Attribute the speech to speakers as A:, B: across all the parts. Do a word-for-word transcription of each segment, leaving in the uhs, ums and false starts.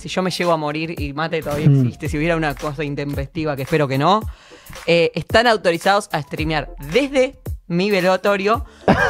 A: si yo me llego a morir y Mate todavía
B: Mm.
A: existe, si hubiera una cosa intempestiva, que espero que no, eh, están autorizados a streamear desde mi velatorio.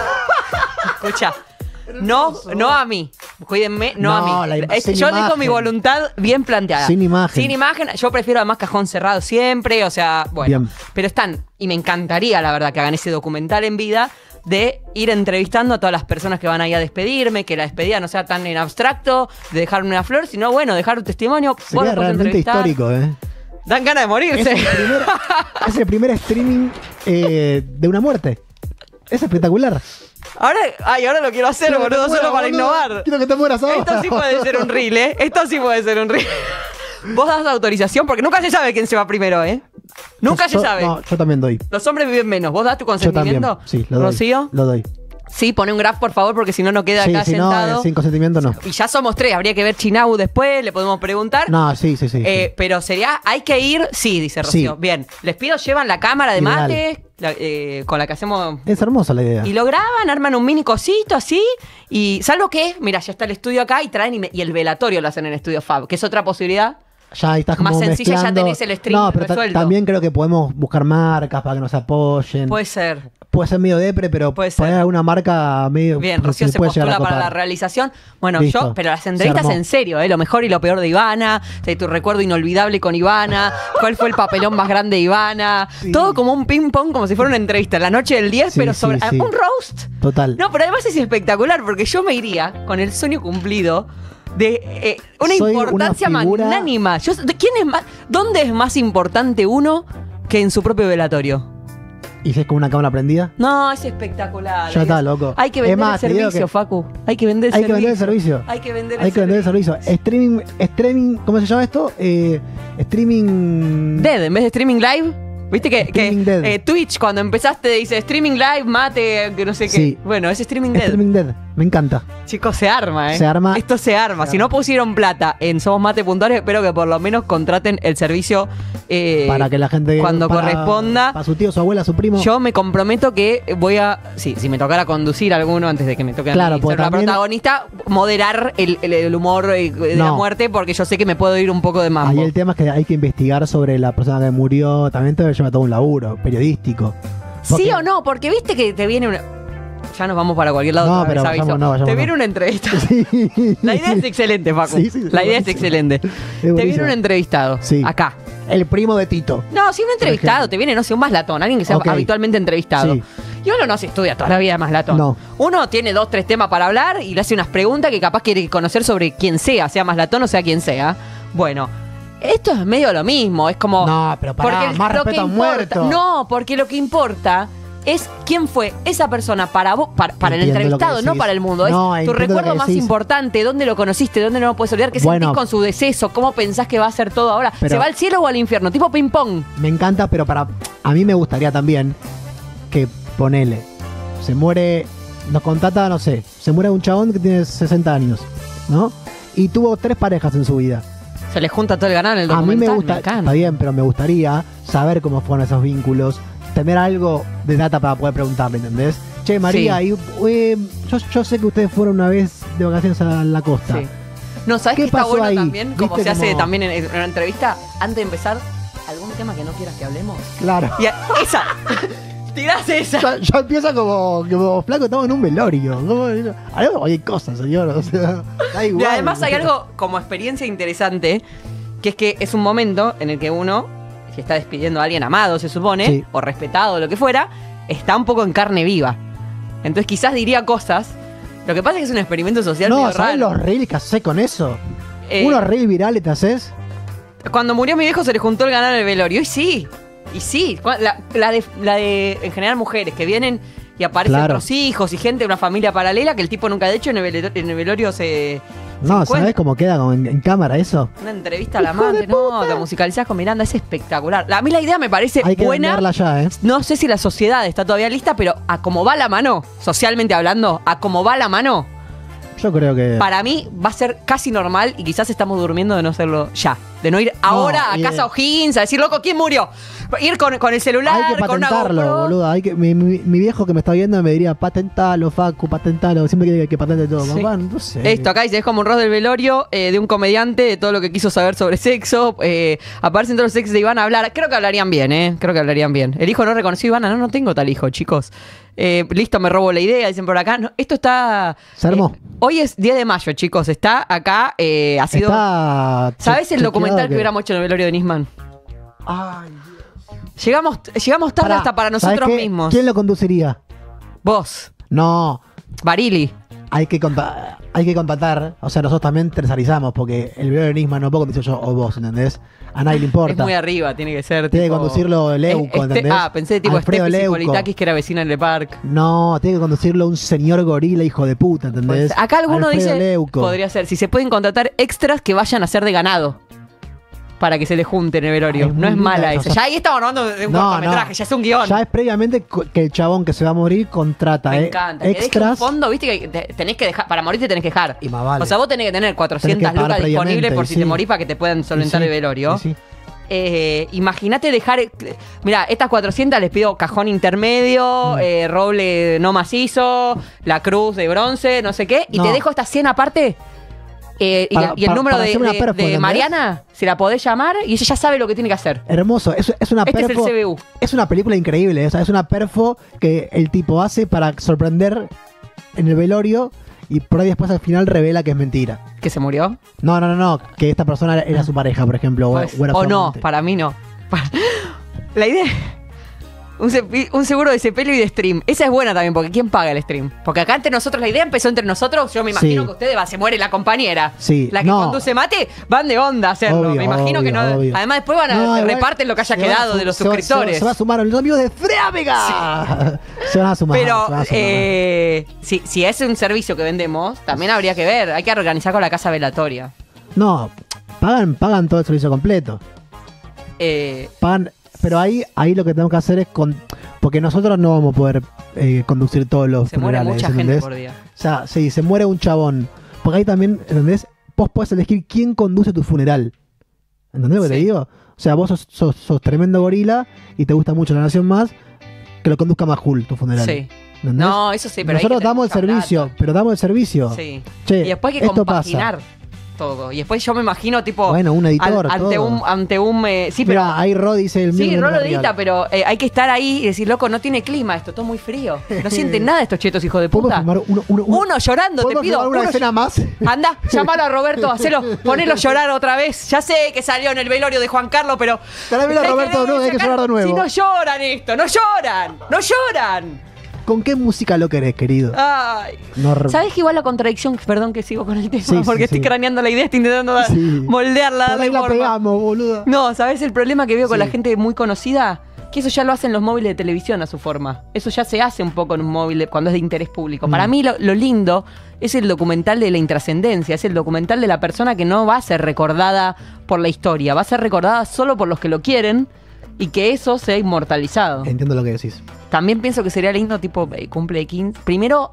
A: Escucha, no, no a mí. Cuídenme, no,
B: No,
A: a
B: la
A: mí.
B: im-
A: Es-
B: sin
A: yo dejo
B: imagen.
A: mi voluntad bien planteada.
B: Sin imagen.
A: Sin imagen. Yo prefiero además cajón cerrado siempre. O sea, bueno.
B: Bien.
A: Pero están, y me encantaría, la verdad, que hagan ese documental en vida de ir entrevistando a todas las personas que van ahí a despedirme, que la despedida no sea tan en abstracto, de dejarme una flor, sino bueno, dejar un testimonio. vos
B: Sería
A: lo podés
B: realmente
A: entrevistar.
B: histórico, ¿eh?
A: Dan ganas de
B: Es
A: morirse.
B: el primer, es el primer streaming eh, de una muerte. Es espectacular.
A: Ahora, ay, ahora lo quiero hacer,
B: Quiero que te
A: boludo,
B: mueras,
A: solo para
B: boludo.
A: innovar.
B: Quiero que te mueras ahora.
A: Esto sí puede ser un reel, ¿eh? Esto sí puede ser un reel. Vos das autorización porque nunca se sabe quién se va primero, ¿eh? Nunca
B: Yo-
A: se sabe.
B: No, yo también doy.
A: Los hombres viven menos. ¿Vos das tu
B: Yo también.
A: consentimiento?
B: Sí, lo doy.
A: ¿Rocío?
B: Lo doy.
A: Sí, pone un graph, por favor, porque si no, no queda
B: Sí,
A: acá
B: si
A: sentado.
B: no, eh, sin consentimiento no.
A: Y ya somos tres. Habría que ver Chinau después, le podemos preguntar.
B: No, sí, sí, sí.
A: Eh, pero sería, hay que ir, sí, dice Rocío.
B: Sí.
A: Bien, les pido, llevan la cámara de
B: Ideal.
A: mate, la- eh, con la que hacemos.
B: Es hermosa la idea.
A: Y lo graban, arman un mini cosito así. Y salvo que, mira, ya está el estudio acá y traen y, me- y el velatorio lo hacen en Estudio Fab, que es otra posibilidad.
B: Ya ahí estás como
A: Más sencilla, ya
B: mezclando.
A: tenés el stream
B: No, pero ta-
A: resuelto.
B: también creo que podemos buscar marcas para que nos apoyen.
A: Puede ser.
B: Puede ser medio depre, pero
A: Puede
B: poner
A: ser.
B: alguna marca medio.
A: Bien,
B: pues,
A: Rocío se
B: puede llegar
A: postula
B: a
A: para la
B: copar.
A: realización. Bueno,
B: Listo.
A: yo, pero las
B: Se
A: entrevistas
B: armó.
A: en serio, ¿eh? Lo mejor y lo peor de Ivana, de tu recuerdo inolvidable con Ivana, cuál fue el papelón más grande de Ivana.
B: Sí.
A: Todo como un ping-pong, como si fuera una entrevista. La noche del diez,
B: Sí,
A: pero
B: sí,
A: sobre.
B: sí.
A: Un roast.
B: Total.
A: No, pero además es espectacular porque yo me iría con el sueño cumplido de eh, una
B: Soy una
A: importancia
B: figura-
A: magnánima. Yo, ¿de ¿quién es más, ¿Dónde es más importante uno que en su propio velatorio?
B: ¿Y si es con una cámara prendida?
A: No, es espectacular.
B: Ya
A: Hay
B: está,
A: que-
B: loco.
A: Hay que
B: Es
A: vender
B: más, te
A: el
B: digo
A: servicio,
B: que-
A: Facu. Hay que vender el
B: Hay que
A: servicio.
B: vender el servicio.
A: Hay que vender
B: Hay
A: el
B: que vender el
A: servicio.
B: servicio. Streaming, streaming, ¿cómo se llama esto? Eh, streaming.
A: Dead, en vez de streaming live. ¿Viste que, que,
B: Streaming dead.
A: eh, Twitch cuando empezaste dice streaming live, mate, que no sé qué?
B: Sí.
A: Bueno, es streaming dead.
B: Streaming Dead. Me encanta.
A: Chicos, se arma, ¿eh?
B: Se arma.
A: Esto se arma.
B: Se
A: Si
B: arma.
A: no pusieron plata en Somos Mate Puntuales, espero que por lo menos contraten el servicio eh,
B: Para que la gente.
A: cuando
B: para-
A: corresponda.
B: Para su tío, su abuela, su primo.
A: Yo me comprometo que voy a. Sí, si me tocara conducir alguno antes de que me toque a
B: Claro,
A: mí
B: porque
A: ser la
B: también-
A: protagonista, moderar el, el- el humor eh, de la
B: No.
A: muerte, porque yo sé que me puedo ir un poco de
B: Ahí
A: mambo.
B: el tema es que hay que investigar sobre la persona que murió. También te lleva todo un laburo periodístico.
A: ¿Sí
B: Porque-
A: o no? Porque viste que te viene una. Ya nos vamos para cualquier lado.
B: No,
A: otra vez,
B: pero
A: aviso.
B: vayamos, no, vayamos,
A: te viene
B: no.
A: una entrevista.
B: Sí.
A: La idea es excelente, Facu.
B: Sí, sí, sí,
A: la idea es
B: buenísimo.
A: excelente.
B: Es
A: Te viene
B: buenísimo.
A: un entrevistado.
B: Sí.
A: Acá.
B: El primo de Tito.
A: No, sí, un entrevistado.
B: ejemplo.
A: Te viene, no sé, un maslatón. Alguien que sea
B: Ok.
A: habitualmente entrevistado.
B: Sí.
A: Y uno no se estudia toda la vida de maslatón.
B: No.
A: Uno tiene dos, tres temas para hablar y le hace unas preguntas que capaz quiere conocer sobre quién sea, sea maslatón o sea quien sea. Bueno, esto es medio lo mismo. Es como.
B: No, pero pará, más
A: lo que
B: respeto a un
A: importa-
B: muerto.
A: No, porque lo que importa es quién fue esa persona para vos, para, para el
B: Entiendo lo que
A: entrevistado, no
B: decís.
A: para el mundo.
B: No,
A: Es tu
B: entiendo lo
A: recuerdo
B: que
A: más
B: decís.
A: importante, dónde lo conociste, dónde no lo puedes olvidar, qué
B: Bueno.
A: sentís con su deceso, cómo pensás que va a ser todo ahora.
B: Pero-
A: ¿Se va al cielo o al infierno? Tipo ping pong.
B: Me encanta, pero para. A mí me gustaría también que ponele. Se muere. Nos contata, no sé. Se muere un chabón que tiene sesenta años, ¿no? Y tuvo tres parejas en su vida.
A: Se le junta todo el ganado en el
B: A mí
A: documental.
B: me gusta.
A: encanta.
B: Está bien, pero me gustaría saber cómo fueron esos vínculos. Tener algo de data para poder preguntarle, ¿entendés? Che, María,
A: Sí.
B: y, eh, yo, yo sé que ustedes fueron una vez de vacaciones a la costa.
A: Sí. No, ¿sabes
B: ¿Qué
A: qué está
B: pasó
A: bueno
B: ahí?
A: también? Como
B: ¿Viste
A: se hace
B: cómo-
A: también en, en una entrevista, antes de empezar, ¿algún tema que no quieras que hablemos?
B: Claro.
A: Y a- esa. Tirás esa.
B: Ya, ya empieza como, como flaco, estamos en un velorio. ¿Cómo? Algo, hay cosas, señor. O sea, da igual.
A: Y además hay algo como experiencia interesante, que es que es un momento en el que uno, si está despidiendo a alguien amado, se supone,
B: Sí.
A: o respetado, o lo que fuera, está un poco en carne viva. Entonces quizás diría cosas. Lo que pasa es que es un experimento social
B: No,
A: medio
B: ¿sabes
A: raro.
B: los reels que haces con eso?
A: Eh,
B: Unos reels virales te haces.
A: Cuando murió mi viejo se le juntó el ganado en el velorio. Y sí, y sí. La, la de, la de, en general, mujeres que vienen y aparecen
B: Claro.
A: otros hijos y gente de una familia paralela que el tipo nunca ha hecho en el velorio, en el velorio se. se
B: No,
A: encuentra.
B: ¿sabes cómo queda como en, en cámara eso?
A: Una entrevista a la madre, no, que musicalizás con Miranda, es espectacular. A mí la idea me parece
B: Hay que
A: buena.
B: venderla ya, ¿eh?
A: No sé si la sociedad está todavía lista, pero a cómo va la mano, socialmente hablando, a cómo va la mano,
B: Yo creo que...
A: Para mí va a ser casi normal y quizás estamos durmiendo de no hacerlo ya. De no ir ahora a
B: y
A: casa
B: de-
A: O'Higgins a decir, loco, ¿quién murió? Ir con, con el celular,
B: Hay que
A: con una
B: patentarlo,
A: GoPro.
B: boludo. Hay que, mi, mi- mi viejo que me está viendo me diría, patentalo, Facu, patentalo. Siempre quiere que, que patente todo.
A: Sí.
B: Papá, no sé.
A: Esto acá dice, es como un rol del velorio eh, de un comediante, de todo lo que quiso saber sobre sexo. Eh, aparecen todos los ex de Iván a hablar. Creo que hablarían bien, ¿eh? Creo que hablarían bien. El hijo no reconoció a Ivana. No, no tengo tal hijo, chicos. Eh, listo, me robo la idea, dicen por acá. No, esto está...
B: Se armó.
A: eh, hoy es diez de mayo, chicos. Está acá, eh, ha sido...
B: Está
A: ¿Sabes
B: che-
A: el documental
B: chequeado
A: que hubiéramos hecho en el velorio de Nisman?
B: Ay,
A: Llegamos, llegamos tarde
B: pará,
A: hasta para
B: ¿sabes
A: nosotros
B: qué?
A: mismos.
B: ¿Quién lo conduciría?
A: Vos,
B: No,
A: Barili.
B: hay que conta- hay que contratar, o sea, nosotros también tercerizamos, porque el video de Nisman no puedo conducir yo o vos, ¿entendés? A nadie le importa.
A: Es muy arriba, tiene que ser.
B: Tiene que
A: tipo-
B: conducirlo Leuco,
A: Este-
B: ¿entendés?
A: Ah, pensé tipo
B: Alfredo
A: Steffi
B: Leuco.
A: Politakis, que era vecina en el parque.
B: No, tiene que conducirlo un señor gorila, hijo de puta, ¿entendés?
A: Pues, acá alguno
B: Alfredo
A: dice,
B: Leuco.
A: podría ser, si se pueden contratar extras que vayan a ser de ganado. Para que se le junten en el velorio.
B: Ay,
A: no es
B: muy
A: mala
B: linda
A: esa.
B: esa.
A: Ya ahí estamos hablando de un
B: No,
A: cortometraje,
B: no.
A: ya es un guión.
B: Ya es previamente co- que el chabón que se va a morir contrata
A: Me
B: eh,
A: encanta. Que deje un
B: extras.
A: fondo, viste que te- tenés que dejar, para morir te tenés que dejar.
B: Y más vale.
A: O sea, vos tenés que tener cuatrocientas
B: Tenés que pagar
A: lucas disponibles
B: previamente,
A: por
B: y
A: si
B: sí.
A: te morís para que te puedan solventar
B: Y sí,
A: el velorio.
B: y sí.
A: Eh, Imagínate dejar. Mira, estas cuatrocientas les pido cajón intermedio,
B: Mm.
A: eh, roble no macizo, la cruz de bronce, no sé qué. Y
B: No.
A: te dejo esta cien aparte. eh, y,
B: Para-
A: y el
B: para-
A: número
B: para
A: de,
B: hacer una
A: de-
B: perfo,
A: de
B: ¿entendés?
A: Mariana, si la podés llamar y ella ya sabe lo que tiene que hacer.
B: Hermoso, es, es una
A: Este es el
B: perfo.
A: C B U.
B: Es una película increíble, o sea, es una perfo que el tipo hace para sorprender en el velorio y por ahí después al final revela que es mentira.
A: ¿Que se murió?
B: No, no, no, no, que esta persona era su pareja, por ejemplo, o,
A: Pues,
B: o era su
A: o no,
B: amante.
A: para mí no. Para- La idea. Un, cepi- un seguro de sepelio y de stream. Esa es buena también, porque ¿quién paga el stream? Porque acá entre nosotros, la idea empezó entre nosotros. Yo me imagino
B: Sí.
A: que ustedes va, se muere la compañera.
B: Sí,
A: La que
B: no.
A: conduce mate, van de onda a hacerlo.
B: Obvio,
A: me imagino que
B: obvio,
A: no.
B: obvio.
A: Además, después van a
B: No, igual
A: reparten lo que haya
B: se van a
A: quedado
B: su-
A: de los
B: se va- se va-
A: suscriptores.
B: Se va a sumar los amigos de Freámega. Se van a sumar.
A: Pero
B: se van a sumar.
A: eh, si, si es un servicio que vendemos, también habría que ver. Hay que organizar con la casa velatoria.
B: No, pagan, pagan todo el servicio completo.
A: Eh,
B: Pagan, pero ahí, ahí lo que tenemos que hacer es con. Porque nosotros no vamos a poder eh, conducir todos los
A: se muere
B: funerales,
A: mucha gente
B: ¿entendés?
A: por día.
B: O sea, sí, se muere un chabón. Porque ahí también, ¿entendés? Vos podés elegir quién conduce tu funeral. ¿Entendés lo que te
A: Sí.
B: digo? O sea, vos sos, sos, sos tremendo gorila y te gusta mucho la nación más, que lo conduzca Majul tu funeral.
A: Sí.
B: ¿Entendés?
A: No, eso sí, pero hay
B: Nosotros
A: que tener
B: damos el
A: mucha
B: servicio,
A: plata.
B: pero damos el servicio.
A: Sí.
B: Che,
A: Y después hay que
B: esto
A: compaginar todo. Y después yo me imagino, tipo.
B: Bueno, un editor,
A: al- ante
B: todo.
A: un. Ante un eh, sí, pero.
B: Mira, ahí Rod dice el
A: Sí,
B: mismo.
A: Rolo edita, pero eh, hay que estar ahí y decir, loco, no tiene clima esto, todo muy frío. No sienten nada estos chetos, hijos de
B: ¿Podemos
A: puta.
B: filmar uno, uno, uno-
A: Uno llorando, te
B: ¿podemos
A: pido.
B: filmar una
A: uno
B: escena más?
A: Anda, llamalo a Roberto, hacelo, ponelo a llorar otra vez. Ya sé que salió en el velorio de Juan Carlos, pero.
B: Tráemelo a
A: Hay que
B: Roberto de nuevo, hay que
A: sacar-
B: llorar de nuevo.
A: Si no lloran esto, no lloran, no lloran.
B: ¿Con qué música lo querés, querido?
A: Ay.
B: No re-
A: ¿Sabes que igual la contradicción, perdón que sigo con el tema,
B: Sí, sí,
A: porque estoy
B: sí.
A: craneando la idea, estoy intentando da-
B: Sí.
A: moldearla,
B: Por
A: darle
B: ahí la
A: forma.
B: pegamos, boludo.
A: No, ¿sabes el problema que veo con
B: Sí.
A: la gente muy conocida? Que eso ya lo hacen los móviles de televisión a su forma. Eso ya se hace un poco en un móvil de- cuando es de interés público.
B: Mm.
A: Para mí lo, lo lindo es el documental de la intrascendencia, es el documental de la persona que no va a ser recordada por la historia, va a ser recordada solo por los que lo quieren y que eso sea inmortalizado.
B: Entiendo lo que decís.
A: También pienso que sería lindo, tipo, eh, cumple de quince. Primero,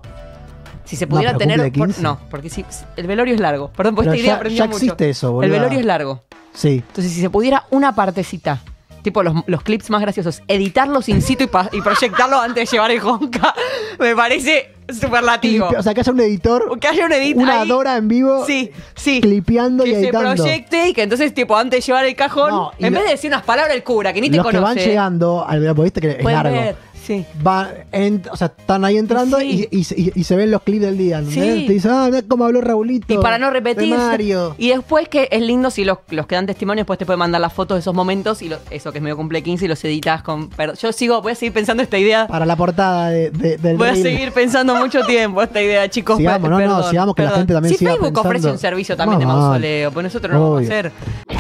A: si se
B: No,
A: pudiera
B: pero
A: tener.
B: cumple de
A: por-
B: quince.
A: no, porque si, el velorio es largo. Perdón, por
B: Pero
A: esta idea
B: ya-
A: aprendió
B: ya
A: mucho.
B: existe eso,
A: El
B: boluda.
A: velorio es largo.
B: Sí.
A: Entonces, si se pudiera una partecita, tipo los, los clips más graciosos, editarlos in situ y, pa- y proyectarlos antes de llevar el Honka, me parece superlativo.
B: Clipe- o sea, que haya un editor,
A: Que haya un edit
B: una
A: ahí.
B: Dora en vivo,
A: Sí, sí.
B: clipeando y
A: Que se
B: editando.
A: proyecte y que entonces, tipo, antes de llevar el cajón,
B: No, y
A: en
B: lo-
A: vez de decir unas palabras el cura, que ni te
B: Los que
A: conoce.
B: van llegando al porque viste que es
A: pueden
B: largo.
A: ver. Sí.
B: Va, en- o sea, están ahí entrando
A: Sí.
B: y, y, y- y se ven los clips del día. ¿entendés?
A: Sí.
B: Te dicen, ah, mira cómo habló Raulito.
A: Y para no
B: de
A: repetir.
B: Mario.
A: Y después que es lindo si los, los que dan testimonio después te pueden mandar las fotos de esos momentos y lo- eso que es medio cumple quince y los editas con. Perdón, yo sigo, voy a seguir pensando esta idea.
B: Para la portada de, de- del
A: Voy a
B: reel.
A: seguir pensando mucho tiempo esta idea, chicos.
B: Sigamos,
A: per-
B: no, no,
A: perdón,
B: sigamos que la
A: perdón.
B: gente también
A: Si
B: siga
A: Facebook ofrece
B: pensando.
A: un servicio también de
B: Más vale.
A: mausoleo, pues nosotros no lo vamos a
B: Obvio.
A: hacer.